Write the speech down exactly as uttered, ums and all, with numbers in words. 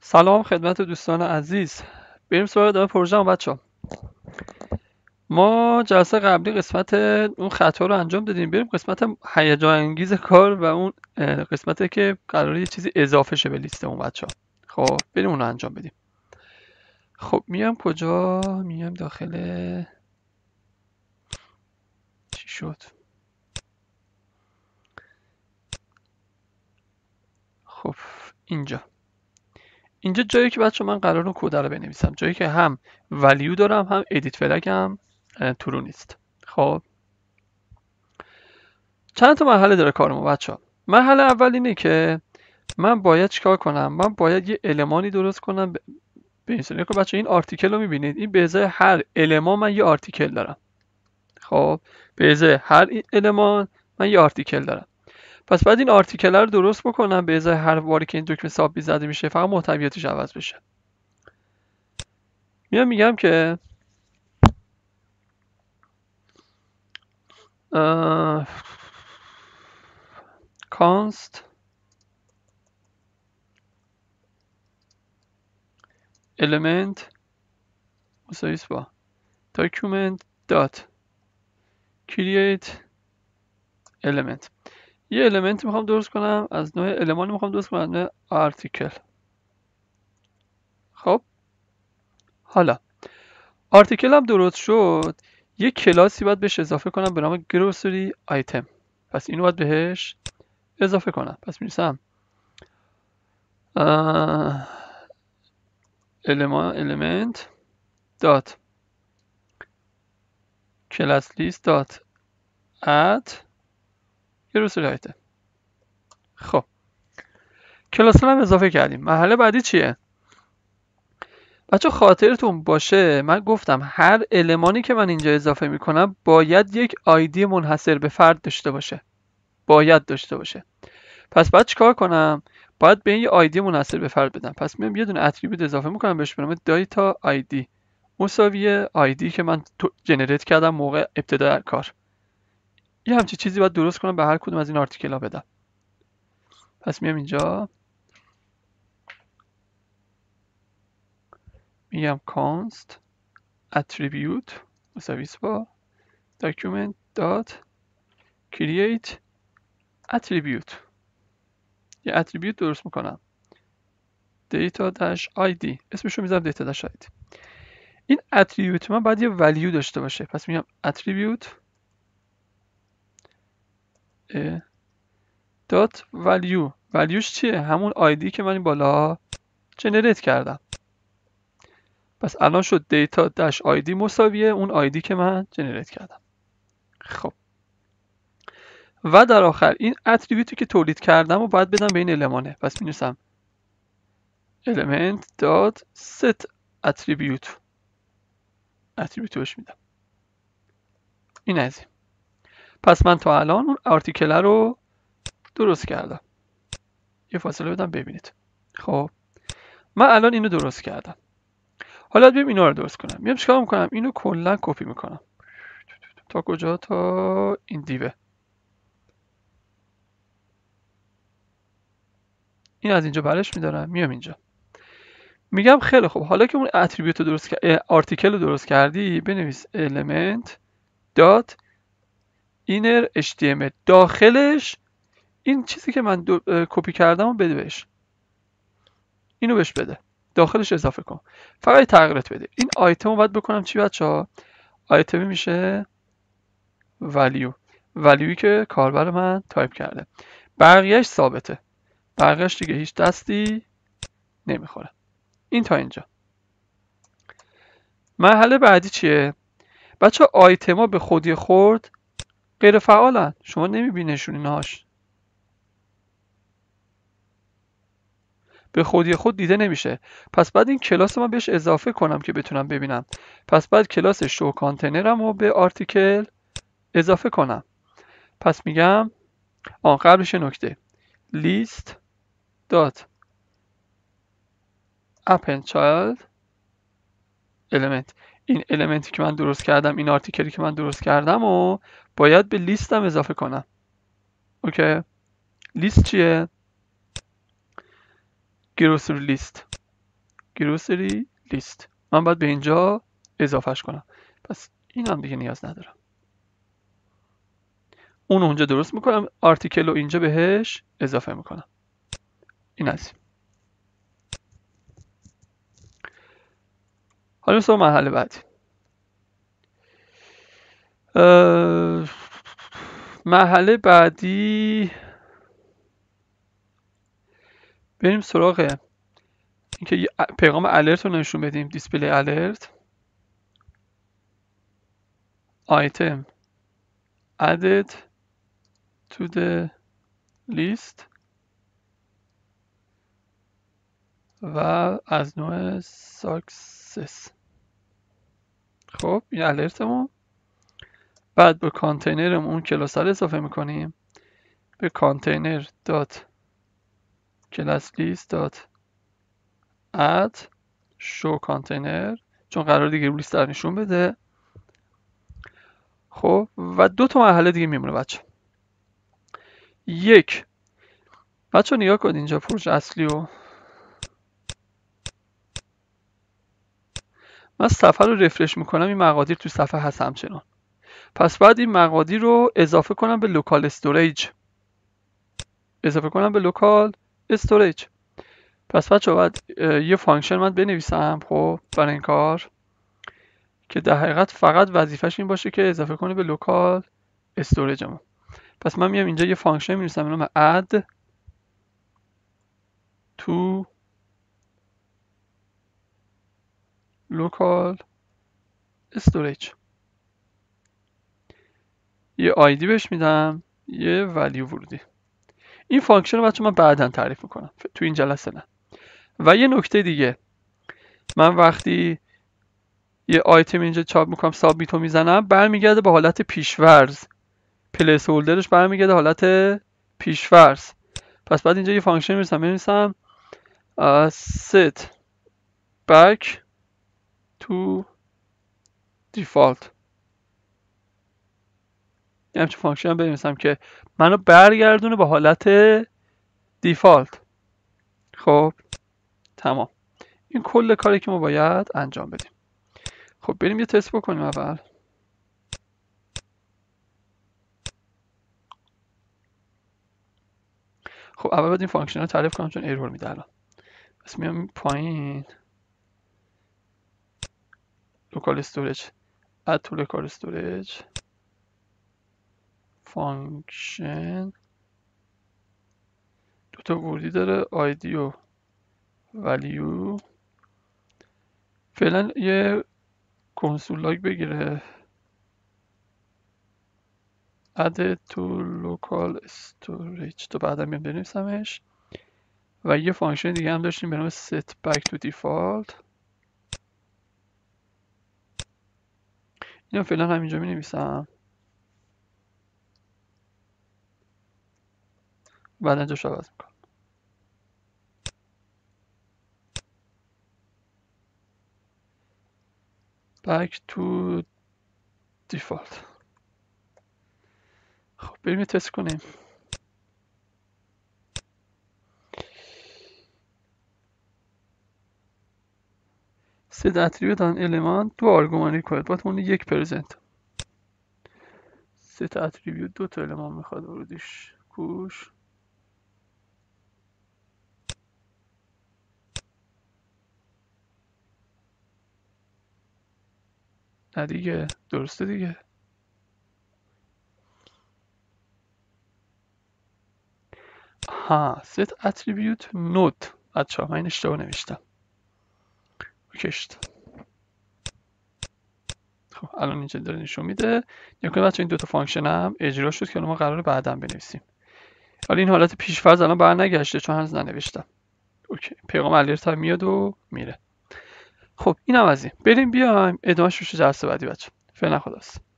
سلام خدمت دوستان عزیز. بریم سراغ ادامه پروژه بچه ها. ما جلسه قبلی قسمت اون خطا رو انجام دادیم. بریم قسمت هیجان انگیز کار و اون قسمتی که قراره یه چیزی اضافه شه به لیست اون بچه ها. خب بریم اون رو انجام بدیم. خب میام کجا؟ میام داخل چی شد؟ خب اینجا اینجا جایی که بچه من قراره کد رو بنویسم، جایی که هم ولیو دارم هم ادیت فلگ هم ترو نیست. خب چند تا مرحله داره کارمون بچه ها. مرحله اول اینه که من باید چیکار کنم؟ من باید یه المانی درست کنم. به این صورت که بچه این آرتیکل رو میبینید، این به ازای هر المان من یه آرتیکل دارم. خب به ازای هر المان من یه آرتیکل دارم. پس بعد این آرتیکل رو درست بکنم به ازای هر باری که این دکمه سابمیت زده میشه فقط محتویاتش عوض بشه. میام میگم که کانست element مساوی با document dot create element. یه المنت میخوام درست کنم از نوع المان، میخوام درست کنم از نوع آرتیکل. خب حالا آرتیکل هم درست شد، یه کلاسی باید بهش اضافه کنم به نام grocery item. پس اینو باید بهش اضافه کنم. پس میرسم element element dot class list dot add grocery item. خب کلاس رو هم اضافه کردیم. مرحله بعدی چیه؟ بچه خاطرتون باشه من گفتم هر المانی که من اینجا اضافه میکنم باید یک آیدی منحصر به فرد داشته باشه. باید داشته باشه. پس باید چیکار کنم؟ باید به این یه آیدی منحصر به فرد بدم. پس میام یه دونه اتریبیوت اضافه میکنم بهش به نام داتا آیدی مساوی آیدی که من جنریت کردم موقع ابتدای کار. یه همچین چیزی باید درست کنم به هر کدوم از این آرتیکل ها بدم. پس میام اینجا میگم const attribute مساوی با document dot create attribute. یه attribute درست میکنم data dash id، اسمش رو میذارم data dash id. این attribute من باید یه value داشته باشه. پس میگم attribute dot value. valueش چیه؟ همون آیدی که من این بالا جنریت کردم. پس الان شد data dash id مساویه اون آیدی که من جنریت کردم. خب و در آخر این اتریبیوتی که تولید کردم رو باید بدم به این المانه. پس می‌نویسم element dot set attribute اتریبیوت بهش میدم. این از این. پس من تا الان اون آرتیکل رو درست کردم. یه فاصله بدم ببینید. خب من الان اینو درست کردم. حالا بیام اینا رو درست کنم. میام چیکار میکنم؟ اینو کلا کپی میکنم. تا کجا؟ تا این دیوه. این از اینجا برش میدارم میام اینجا. میگم خیلی خوب حالا که اون اتریبیوت رو درست کرد، آرتیکل رو درست کردی، بنویس element dot inner html. داخلش این چیزی که من کپی کردم رو بده بهش. اینو بهش بده. داخلش اضافه کن. فقط تغییرات بده. این آیتم رو باید بکنم چی بچه‌ها؟ آیتم میشه value. valueی که کاربر من تایپ کرده. بقیهش ثابته. بقیهش دیگه هیچ دستی نمیخوره. این تا اینجا. مرحله بعدی چیه؟ بچه آیتما به خودی خورد غیر فعالن. شما نمیبینیشون اینهاش. به خودی خود دیده نمیشه. پس بعد این کلاس من بهش اضافه کنم که بتونم ببینم. پس بعد کلاس شو کانتینرم رو به آرتیکل اضافه کنم. پس میگم آن قبلش نکته لیست دات append child element. این المنتی که من درست کردم، این آرتیکلی که من درست کردم و باید به لیستم اضافه کنم. اوکی. لیست چیه؟ گروسری لیست. گروسری لیست. من باید به اینجا اضافهش کنم. پس این هم دیگه نیاز ندارم. اون اونجا درست میکنم، آرتیکل رو اینجا بهش اضافه میکنم. این از این. حالا مثلا مرحله بعدی، مرحله بعدی بریم سراغ اینکه پیغام الرت رو نشون بدیم. دیسپلی الرت item added to the list و از نوع success. خب این الرتمون. بعد به کانتینرمون اون کلاس رو اضافه میکنیم، به کانتینر دات کلاس لیست دات اد شو کانتینر، چون قرار دیگه رو لیست رو نشون بده. خب و دو تا مرحله دیگه میمونه بچه. یک، بچه نگاه کنید اینجا پروژه اصلی رو، من صفحه رو رفرش میکنم، این مقادیر تو صفحه هست همچنان. پس بعد این مقادیر رو اضافه کنم به لوکال استوریج، اضافه کنم به لوکال استوریج. پس بچه باید یه فانکشن من بنویسم خب برای این کار که در حقیقت فقط وظیفش این باشه که اضافه کنه به لوکال استوریجمون. پس من میام اینجا یه فانکشن می‌نویسم به نام add to local storage، یه آیدی بهش میدم، یه ولیو ورودی. این فانکشن رو بچه من بعداً تعریف میکنم، تو این جلسه نه. و یه نکته دیگه، من وقتی یه آیتم اینجا چاپ میکنم سابمیت رو میزنم، برمیگرده به حالت پیشورز، پلیس هولدرش برمیگرده حالت پیشورز. پس بعد اینجا یه فانکشن می‌نویسم می‌نویسم set back to default، یه همچین فانکشن بنویسم که منو برگردونه به حالت دیفالت. خب تمام، این کل کاری که ما باید انجام بدیم. خب بریم یه تست بکنیم اول. خب اول باید این فانکشن رو تعریف کنم چون ایرور میده الان. پس میام پایین لوکال استوریج add to local storage فانکشن، دو تا ورودی داره آیدی و ولیو. فعلا یه کنسول لاگ بگیره add to local storage، تو بعدا میام بنویسمش. و یه فانکشن دیگه هم داشتیم به نام set back to default، اینو فعلا همینجا می نویسم، بعدا جاش عوض میکنم. back to default. خب بریم یه تست کنیم. set attribute an element دو آرگومانی کنید، باید اون یک پرزنت. set attribute دو تا المان میخواد ورودیش کوش. نه دیگه درسته دیگه. ها set attribute node، بچه ها من این اشتباه نوشتم. کشت. خب الان اینجا داره نشون میده. نگاه کنید بچه این دوتا فانکشن هم اجرا شد که ما قراره بعداً بنویسیم. حالا این حالت پیش‌فرض الان برنگشته چون هنوز ننوشتم. اوکی، پیغام الرت هم میاد و میره. خب اینم از این. بریم بیایم ادامهش بشه جلسه بعدی بچه. فعلا خداحافظ.